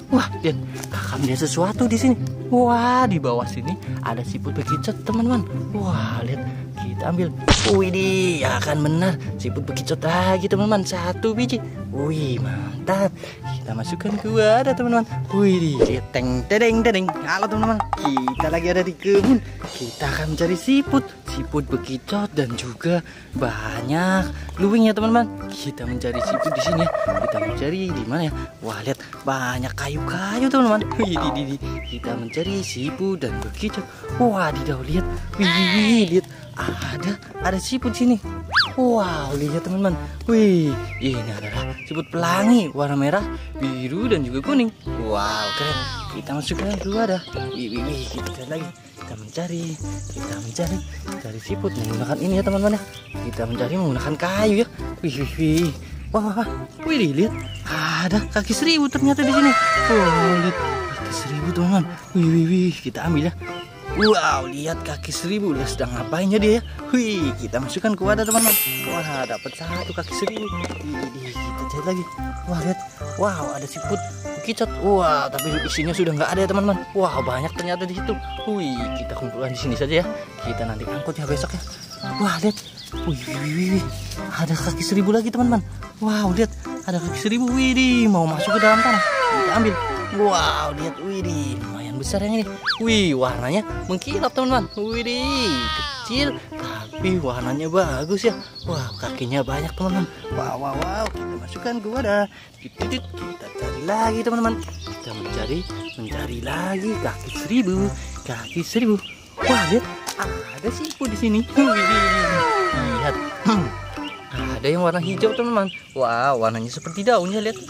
Wah, lihat, kakak melihat sesuatu di sini. Wah, di bawah sini ada siput bekicot, teman-teman. Wah, lihat, kita ambil. Wih, ya kan benar, siput bekicot lagi, teman-teman. 1 biji. Wih, mantap. Kita masukkan ke wadah, teman-teman. Wih, lihat, teng, tedeng, tedeng. Halo, teman-teman. Kita lagi ada di kebun. Kita akan mencari siput bekicot dan juga banyak luwing ya, teman-teman. Kita mencari siput di sini ya. Kita mencari di mana ya? Wah, lihat, banyak kayu-kayu, teman-teman. Wih, kita mencari siput dan bekicot. Wah, lihat. Wih, lihat, ada siput sini. Wow, lihat, teman-teman. Wih, ini adalah siput pelangi warna merah, biru dan juga kuning. Wow, keren. Kita masukkan ke wadah. Wih, kita cari lagi. Kita mencari siput menggunakan ini ya, teman-teman ya. Kita mencari menggunakan kayu ya. Wih. Wah. Wih, lihat. Ada kaki seribu ternyata di sini. Oh, lihat kaki seribu, teman-teman. Wih, kita ambil ya. Wow, lihat kaki seribu. Dia sedang ngapainnya dia ya. Wih, kita masukkan ke wadah, teman-teman. Wah, dapat 1 kaki seribu. Kita cari lagi. Wah, lihat. Wow, ada siput bekicot. Wah, tapi isinya sudah nggak ada ya, teman-teman. Wah, banyak ternyata di situ. Wih, kita kumpulkan di sini saja ya. Kita nanti angkut ya besok ya. Wah, lihat. Wih. Ada kaki seribu lagi, teman-teman. Wow, lihat. Ada kaki seribu. Wih, mau masuk ke dalam tanah. Kita ambil. Wow, lihat. Wih, lumayan besar yang ini. Wih, warnanya mengkilap, teman-teman. Wih, kecil tapi warnanya bagus ya. Wah, kakinya banyak, teman-teman. Wow. Kita masukkan ke wadah. Kita cari lagi, teman-teman. Kita mencari lagi kaki seribu. Wah, lihat, ada siput di sini. Lihat. Ada yang warna hijau, teman-teman. Wow, warnanya seperti daunnya. Lihat.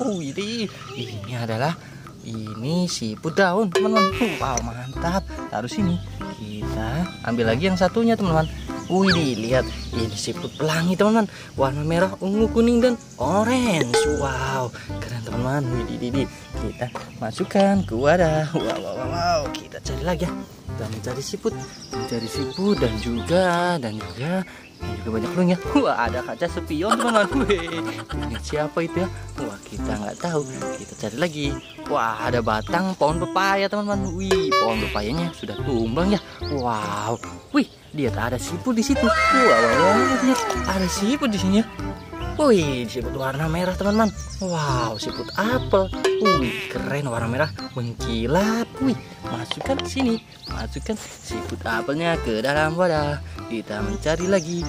Ini siput daun, teman-teman. Wow, mantap. Taruh sini. Kita ambil lagi yang satunya, teman-teman. Wih, lihat. Ini siput pelangi, teman-teman. Warna merah, ungu, kuning, dan orange. Wow, keren, teman-teman. Wih, kita masukkan ke wadah. Wow. Kita cari lagi ya. Kita mencari siput dan juga banyak luwing ya. Wah, ada kaca spion, teman-teman. Ini siapa itu ya? Wah, kita nggak tahu. Kita cari lagi. Wah, ada batang pohon pepaya, teman-teman. Wih, pohon pepayanya sudah tumbang ya. Wow. Wih, lihat, ada siput di situ. Wow, lihat, ada siput di sini ya. Wih, siput warna merah, teman-teman. Wow, siput apel. Wih, keren, warna merah mengkilap. Wih, masukkan ke sini. Masukkan siput apelnya ke dalam wadah. Kita mencari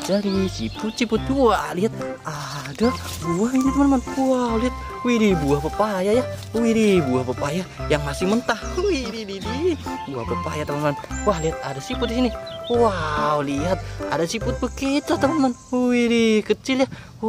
siput. Wah, lihat, ada buah ini, teman-teman. Wow, lihat. Wih, buah pepaya ya. Wih, buah pepaya yang masih mentah. Wih, buah pepaya, teman-teman. Wah, lihat, ada siput di sini. Wow, lihat, ada siput bekicot, teman-teman. Wih, kecil ya.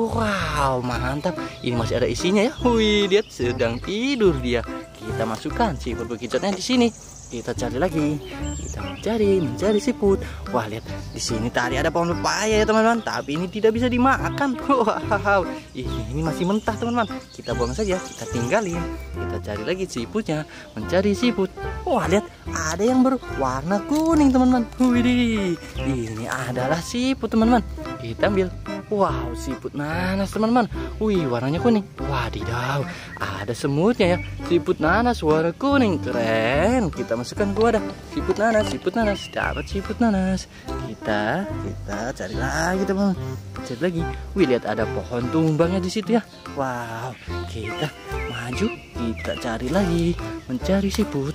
Wow, mantap. Ini masih ada isinya ya. Wih, lihat, sedang tidur dia. Kita masukkan siput bekicotnya di sini. Kita cari lagi. Kita mencari siput. Wah, lihat, di sini tadi ada pohon pepaya ya, teman-teman. Tapi ini tidak bisa dimakan. Wow, ini masih mentah, teman-teman. Kita buang saja. Kita tinggalin. Kita cari lagi siputnya. Mencari siput. Wah, lihat, ada yang berwarna kuning, teman-teman. Wih, ini adalah siput, teman-teman. Kita ambil. Wow, siput nanas, teman-teman. Wih, warnanya kuning. Wadidaw, ada semutnya ya. Siput nanas warna kuning, keren. Kita masukkan ke wadah. Siput nanas, dapat siput nanas. Kita cari lagi, teman-teman. Cari lagi. Wih, lihat, ada pohon tumbangnya di situ ya. Wow, kita maju. Kita cari lagi. Mencari siput.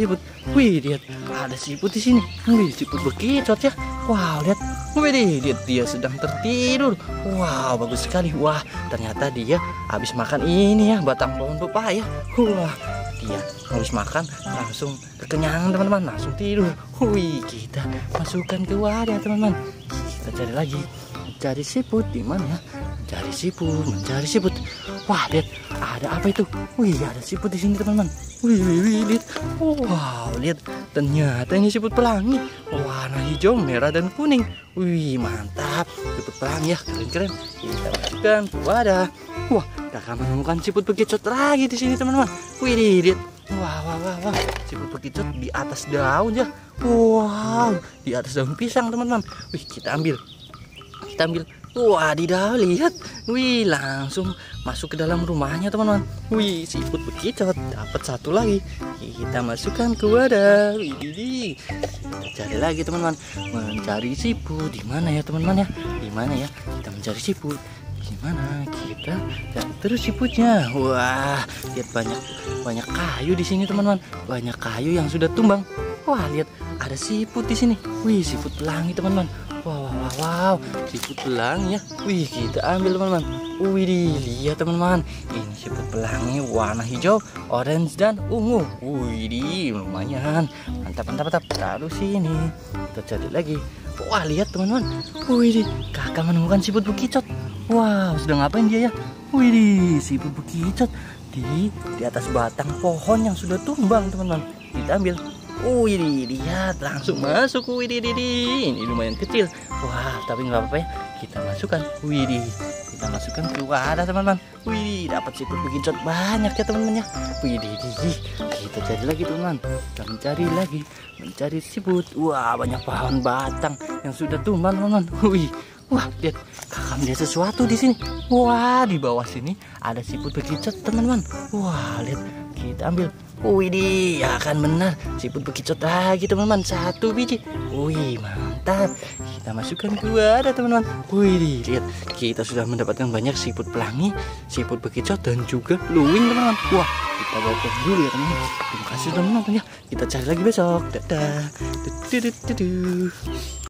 Wih, lihat, ada siput di sini. Wih, siput bekicot ya. Wow, lihat. Wih, lihat, dia sedang tertidur. Wow, bagus sekali. Wah, ternyata dia habis makan ini ya, batang pohon pepaya. Wah, dia habis makan langsung kekenyangan, teman-teman, langsung tidur. Wih, kita masukkan ke wadah, teman-teman. Kita cari lagi. Mencari siput di mana ya? Mencari siput. Wah, lihat, ada apa itu? Wih, ada siput di sini, teman-teman. Wih, lihat. Wow, lihat, ternyata ini siput pelangi. Warna hijau, merah, dan kuning. Wih, mantap. Siput pelangi ya, keren. Kita masukkan ke wadah. Wah, kakak menemukan siput bekicot lagi di sini, teman-teman. Wih, lihat. Wah. Siput bekicot di atas daun ya. Wow, di atas daun pisang, teman-teman. Wih, kita ambil. Wadidaw, lihat. Wih, langsung masuk ke dalam rumahnya teman-teman. Wih, siput bekicot dapat satu lagi. Kita masukkan ke wadah. Wih, kita cari lagi teman-teman. Mencari siput di mana ya teman-teman ya? Di mana ya? Kita mencari siput. Di mana kita cari terus siputnya? Wah, lihat banyak kayu di sini teman-teman. Banyak kayu yang sudah tumbang. Wah, lihat ada siput di sini. Wih, siput pelangi teman-teman. Wow, siput pelangi ya. Wih, kita ambil teman-teman. Wih, lihat teman-teman. Ini siput pelangi warna hijau, orange dan ungu. Wih, lumayan. Mantap. Taruh sini. Kita cari lagi. Wah, lihat teman-teman. Wih, kakak menemukan siput bekicot. Wow, sudah ngapain dia ya? Wih, siput bekicot di atas batang pohon yang sudah tumbang teman-teman. Kita ambil. Wih, lihat langsung masuk. Wih, ini lumayan kecil. Wah, tapi nggak apa-apa ya. Kita masukkan. Wih, kita masukkan ke wadah teman-teman. Wih, dapat siput bekicot banyak ya teman-teman ya. Wih, kita cari lagi teman-teman. Kita mencari siput. Wah, banyak pohon batang yang sudah tumbang teman-teman. Wah, lihat kakak melihat sesuatu di sini. Wah, di bawah sini ada siput bekicot teman-teman. Wah, lihat, kita ambil. Wih, ya kan benar, siput bekicot lagi teman-teman, satu biji. Wih, mantap. Kita masukkan ke wadah teman-teman. Wih, lihat, kita sudah mendapatkan banyak siput pelangi, siput bekicot dan juga luwing teman-teman. Wah, kita bawa pulang dulu ya teman-teman. Terima kasih teman-teman ya. Kita cari lagi besok. Dadah.